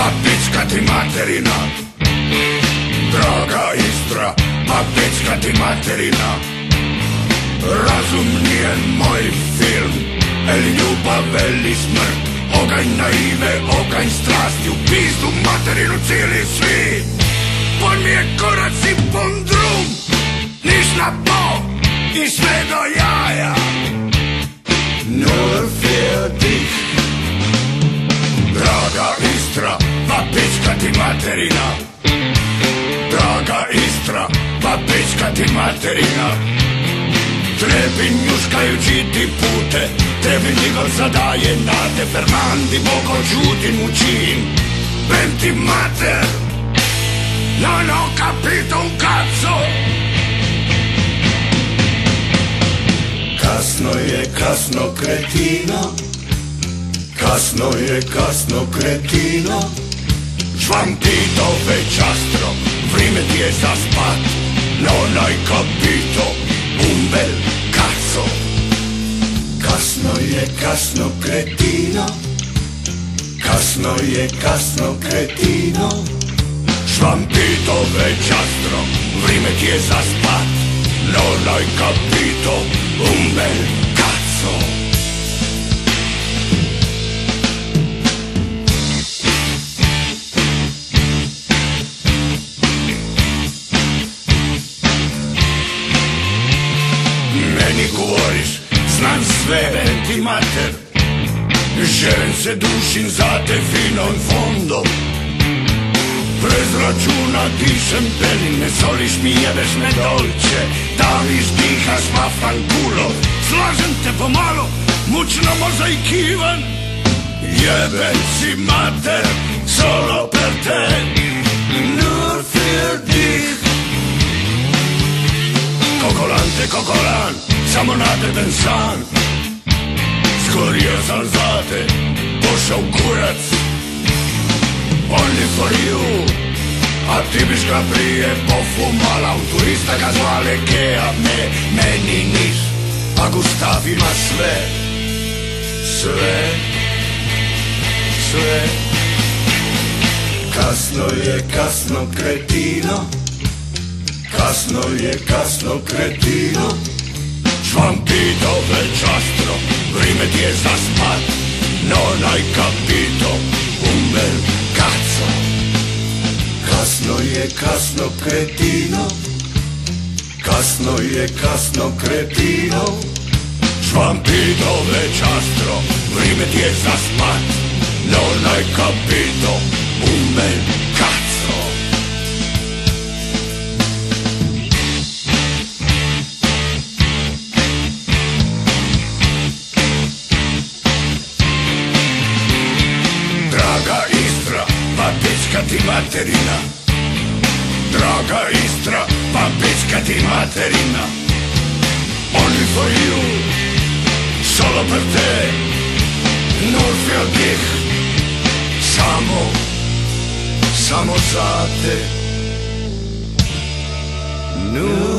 pa pička ti materina. Draga Istra, pa pička ti materina. Razum nije moj film, eli ljubav, eli smrt, oganj naive, oganj strasti, u pizdu materinu cijeli svi. Pon mi je korac i pun drum, niš na po i sve do jaja. Nur für dich. Draga Istra, pa pička ti materina. Draga Istra, pa pička ti materina. Trebi njuškajući ti pute, tebi njegov zadaje nade, Fernandi Boko Đutin mučin, ben ti mater, no capito un cazzo. Kasno je kasno kretino, kasno je kasno kretino. Švampito večastro, vrime ti je za spat, non hai capito un bel cazzo. Kasno je kasno kretino, kasno je kasno kretino. Švampito večastro, vrime ti je za spat, non hai capito un bel cazzo. Meni govoriš, znam sve, ben ti mater, želim se dušim za te fino in fondo. Prez računa dišem belin, ne soliš mi, jebeš me dolče, daviš, dihaš, vaffanculo. Slažem te pomalo, mučno mozaikivan, jebem si mater, solo per te. Nur für dich. Kokolante, kokolan, samo na teben san. Skorio sam za te, pošao kurac. Only for you. A ti biš ga prije pofumala, u turista ga zvale Kea, meni niš. A Gustav ima sve, sve, sve. Kasno je kasno kretino, kasno je kasno kretino. Švampito večastro, vrime ti je za spat, non hai capito un bel cazzo. Kasno je kasno kretino, kasno je kasno kretino. Švampito večastro, vrime ti je za spat, non hai capito un bel cazzo. Draga Istra, pa pička ti materina. Draga Istra, pa pička ti materina. Only for you, solo per te. Nur für dich, samo za te. Nur